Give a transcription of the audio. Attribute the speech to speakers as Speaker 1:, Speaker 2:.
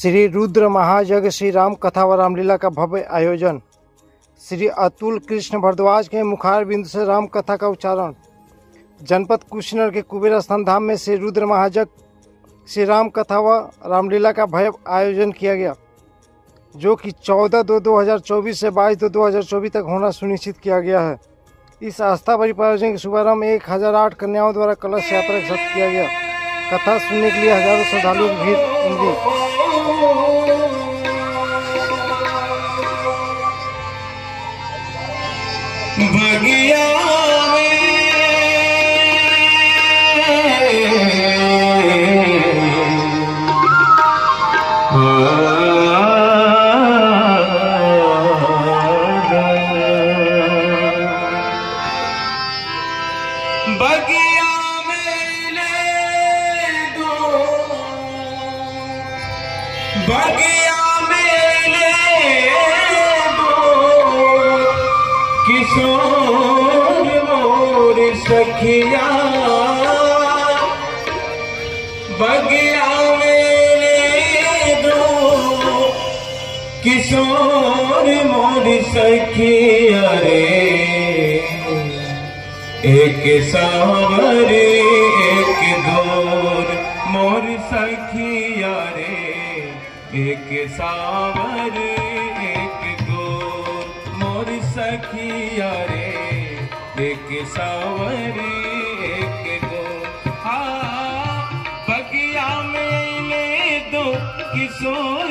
Speaker 1: श्री रुद्र महायज्ञ श्री राम कथा व रामलीला का भव्य आयोजन। श्री अतुल कृष्ण भारद्वाज के मुखार बिंदु से राम कथा का उच्चारण। जनपद कुशीनगर के कुबेर स्थान धाम में श्री रुद्र महायज्ञ श्री राम कथा व रामलीला का भव्य आयोजन किया गया, जो कि 14/2/2024 से 22/2/2024 तक होना सुनिश्चित किया गया है। इस आस्था भरी आयोजन के शुभारंभ 1008 कन्याओं द्वारा कलश यात्रा के साथ किया गया। कथा सुनने के लिए हजारों श्रद्धालुओं की भीड़ उमड़ी।
Speaker 2: बगिया में ले दो, बगिया में ले दो किशोर मोर सखिया, बगिया में ले दो किशोर मोर सखिया रे। एक सावर एक दूर मोर सखिया रे, एक सावर एक दूर मोर सखिया रे, एक सावर एक दूर। हाँ बगिया में ले दो किशोर